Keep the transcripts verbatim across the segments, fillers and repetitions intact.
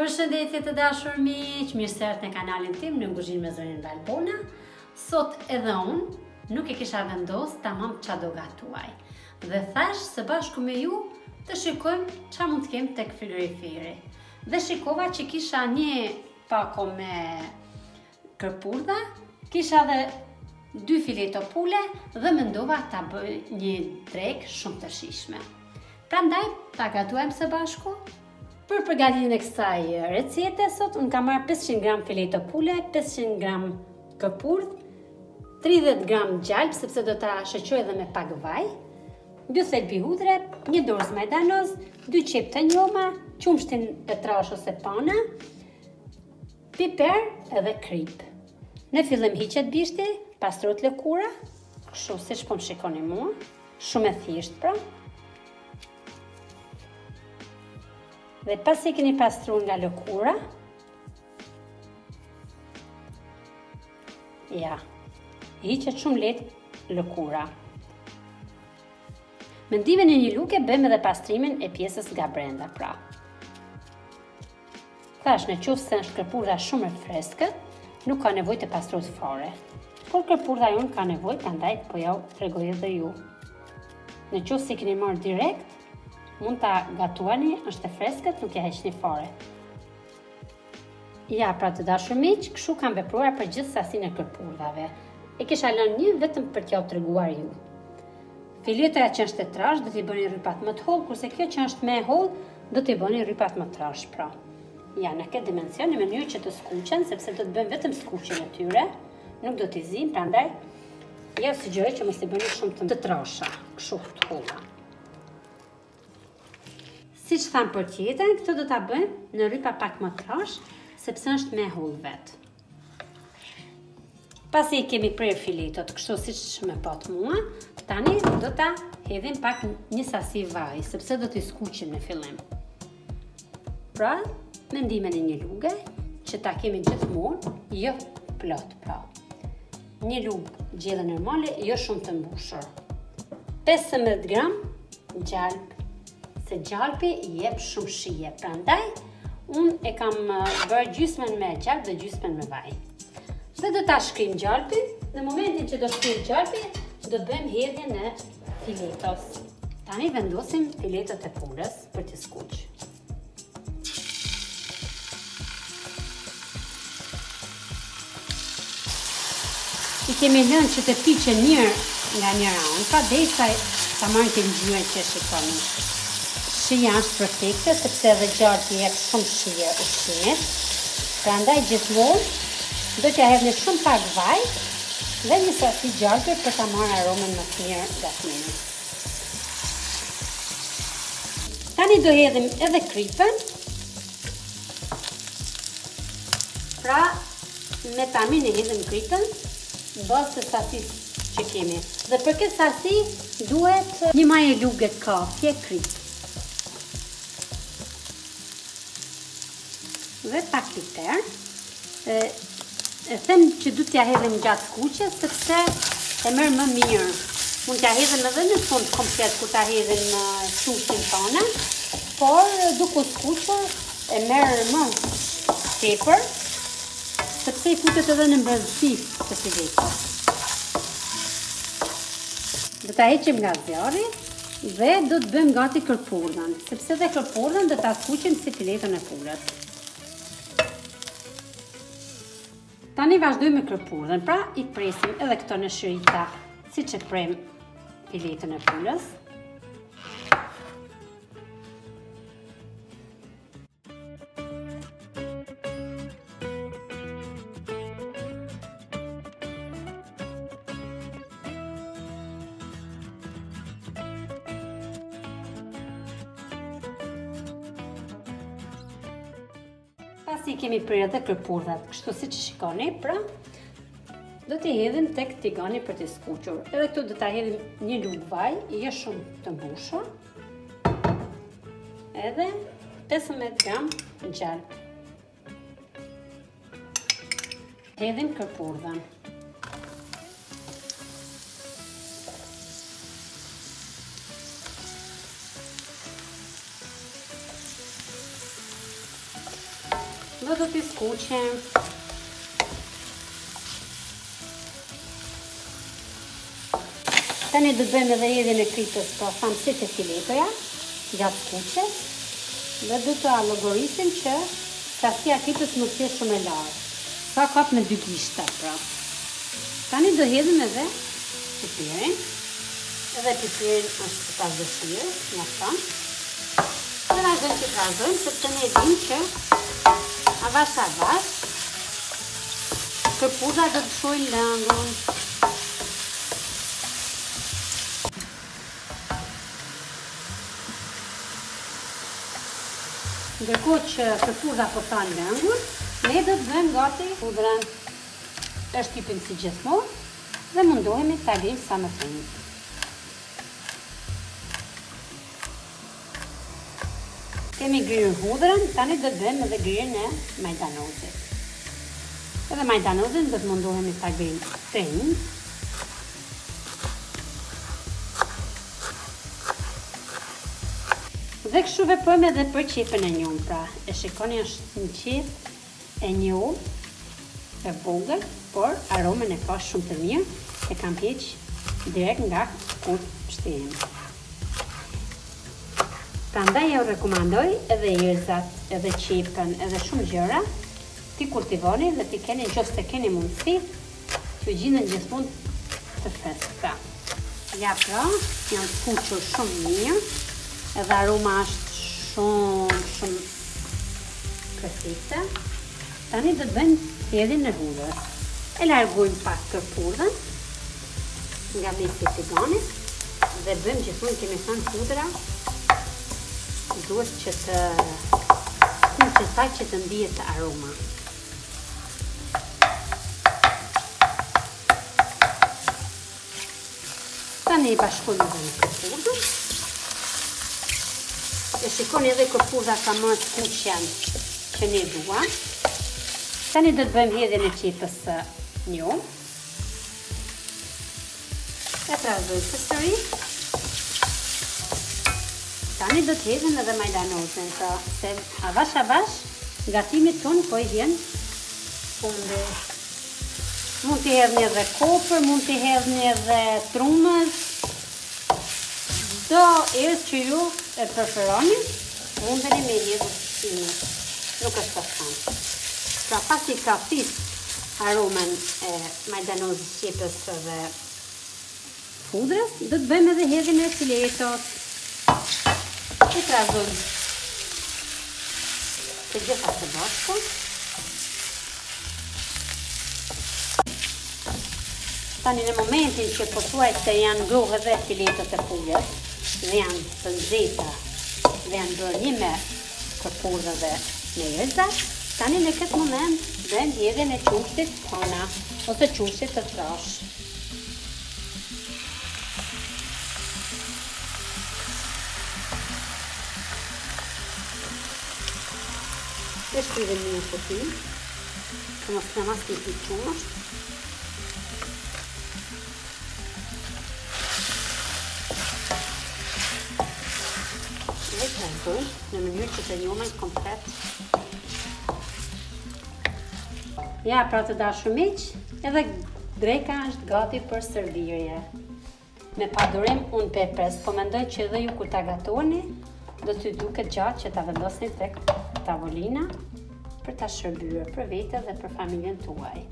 Përshëndetje të dashur miq, mirë se erdhët në kanalin tim në Kuzhinë me Zorin Valbona. Sot edhe unë nuk e kisha vendosur tamam çfarë do gatuaj. Dhe thash së bashku me ju të shikojmë çfarë mund të kem tek frigoriferi. Dhe shikova që kisha një pako me kërpurdha, kisha edhe dy fileto pule dhe mendova ta bëj një drekë shumë të shijshme. Prandaj ta gatuajmë së bashku. Për përgatitjen e kësaj recete, sot unë kam marrë pesëqind gram fileto pule, pesëqind gram këpurdh, tridhjetë gram gjalp, sepse do ta shoqëroj edhe me pak vaj, dy thelbi hudhre, një dorë majdanoz, dy qep të njoma, qumshtin e trash ose pana, piper edhe krip. Në fillim hiqet bishti, pastrohet lëkura, kështu siç po më shikoni mua, shumë e thjeshtë pra. Dhe pasi keni pastruar nga lëkura, ja, hiqet shumë lehtë lëkura. Me ndihmën e një luke bëjmë edhe pastrimin e pjesës nga brenda pra. Thash, në qoftë se është kërpurdha shumë e freskët, nuk ka nevojë të pastrohet fare. Por kërpurdha jonë ka nevojë, prandaj po ja tregoj edhe ju. Në qoftë se keni marrë direkt, mund ta gatuani, është e freskët, nuk ja heqni fare. Ja, pra të dashur miq, kështu kam vepruar për gjithë sasinë e kërpurdhave. E kisha lënë një vetëm për t'ja treguar ju. Filetoja që është e trash do t'i bëni rrypat më të holl, kurse kjo që është më e holl do t'i bëni rrypat më trash, pra. Ja, në këtë dimension, në mënyrë që të skuqen, sepse do të bëjmë vetëm skuqjen e tyre, nuk do t'i zim, prandaj ja sugjeroj që mos i bëni shumë të trasha, kështu të holla. Si që thamë për tjetën, këtë do t'a bëjmë në rrypa pak më trash, sepse është me hull vetë. Pasi i kemi prerë filetot, kështu si që me pot mua, tani do t'a hedhim pak një sasi vaj, sepse do t'i skuqim në fillim. Pra, me ndihmën e një luge, që ta kemi gjithmonë, jo plot pra. Një lugë gjellë normale, jo shumë të mbushur. pesëmbëdhjetë gram gjalp. Se gjalpi i jep shumë shije, prandaj unë e kam bërë gjysmën me gjalp dhe gjysmën me vaj. Dhe do ta shkrim gjalpin, në momentin që do shkrim gjalpi, do të bëjmë hedhjen e filetos. Tani vendosim filetot e pulës për t'i skuq. I kemi lënë që të piqe njërë nga njëra anë, pra derisa ta marrin të ngjyrën që shikoni. Shija është perfekte, sepse edhe gjalpi jep shumë shije ushqimit. Prandaj gjithmonë do t'ja hedhni shumë pak vaj dhe një sasi gjalpi për ta marrë aromën më të mirë gatimit. Tani do hedhim edhe kripën. Pra, me tamin e hedhim kripën në bazë të sasisë që kemi. Dhe për këtë sasi duhet një majë luge kafje krip. Dhe pak piper. E, e them që du t'ja hedhim gjatë skuqjes, sepse e merr më mirë. Mund t'ja hedhim edhe në fund komplet kur ta hedhim sushin tonë, por duke skuqur e merr më tepër, sepse i futet edhe në brendësi të filetit. Do ta heqim nga zjarri dhe do të bëjmë gati kërpurdhën, sepse dhe kërpurdhën do ta skuqim si filetën e pulës. Tani vazhdojmë me kërpurdhën, pra i presim edhe këto në shërita, si që prem filetën e pulës. Pasi kemi prerë edhe kërpurdhat, kështu si që shikoni, pra, do t'i hedhim tek tigani për t'i skuqur. Edhe këtu do t'a hedhim një lugë vaj, jo shumë të mbushur, edhe pesëmbëdhjetë gram gjalp. Hedhim kërpurdhën. dhe do t'i skuqem. Tani do të bëjmë edhe hedhjen e kripës, po thamë si të filetoja, gjatë skuqes, dhe do të allogorisim që sasia e kripës nuk të jetë shumë e lartë. Sa kap me dy gishta, pra. Tani do hedhim edhe pipirin, edhe pipirin është të pas dëshirë, nga thëmë. Dhe vazhdojmë që të vazhdojmë, sepse ne dim që avash avash, këpuza do të shojnë lëngun. Ndërkohë që këpuza po thanë lëngun, ne do të bëjmë gati pudrën. Është tipin si gjithmonë dhe mundohemi ta lejmë sa më shumë. Kemi grirën hudrën, tani do të bëjmë edhe grirën e majdanozit. Edhe majdanozin do të mundohemi ta grijmë të hinj. Dhe kështu veprojmë edhe për qepën e njom, pra e shikoni është një qep e njom, e vogël, por aromën e ka shumë të mirë, e kam pjeq direkt nga kur shtehen. Prandaj ja u rekomandoj edhe erëzat, edhe qepën, edhe shumë gjëra, ti kultivoni dhe ti keni, nëse të keni mundësi, që gjenden gjithmonë të freskëta. Ja pra, janë skuqur shumë mirë, edhe aroma është shumë, shumë perfekte. Tani do të bëjmë hedhjen e hudrës. E largojmë pak këpurzën nga mesi i tiganit dhe bëjmë gjithmonë, kemi thënë, hudra duhet që të skuqet sa që të ndihet aroma. Tani i bashkojmë edhe në këpurzën. E shikoni edhe këpurza ka më skuqjen që ne duam. Tani do të bëjmë hedhjen e qepës së njom. E trazojmë përsëri. Tani do të hedhim edhe majdanozin, pra se avash avash gatimit ton po i vjen fundi. Mund t'i hedhni edhe kopër, mund t'i hedhni edhe trumës. Do erës që ju e preferoni, mundeni me hedhë ushqime. Nuk është të thanë. Pra pasi ka thith aromen e majdanozit, qepës dhe hudrës, do të bëjmë edhe hedhjen e filetot. E trazojmë të gjitha së bashku. Tani në momentin që po thuaj se janë ngrohë edhe filetot e hudrës dhe janë të nxehta dhe janë bërë një me këpurzë dhe me erëzat, tani në këtë moment bëjmë hedhjen e qumshtit tona ose qumshtit të trash. E shkrive një potin, që mos të mas të të qumsht. Dhe të rëzoj në mënyrë që të njomen komplet. Ja, pra të dashur miq, edhe dreka është gati për servirje. Me padurim unë pepres, po mendoj që edhe ju kur ta gatoni, do t'ju duket gjatë që ta vendosni tek tavolina për ta shërbyer për vete dhe për familjen tuaj.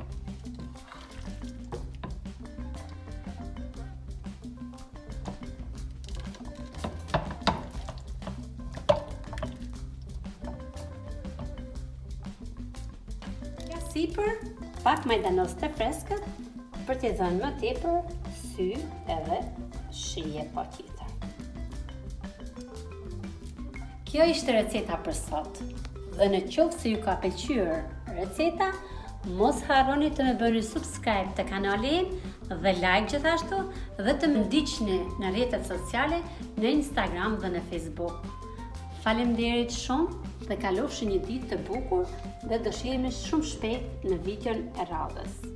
Sipër, pak majdanoz të freskët për t'i dhënë më tepër sy edhe shije pa tjetër. Kjo ishte receta për sot. Dhe në qoftë se ju ka pëlqyer receta, mos harroni të më bëni subscribe të kanalin dhe like gjithashtu dhe të më ndiqni në rrjetet sociale në Instagram dhe në Facebook. Faleminderit shumë dhe kalofshi një ditë të bukur dhe do shihemi shumë shpejt në videon e radhës.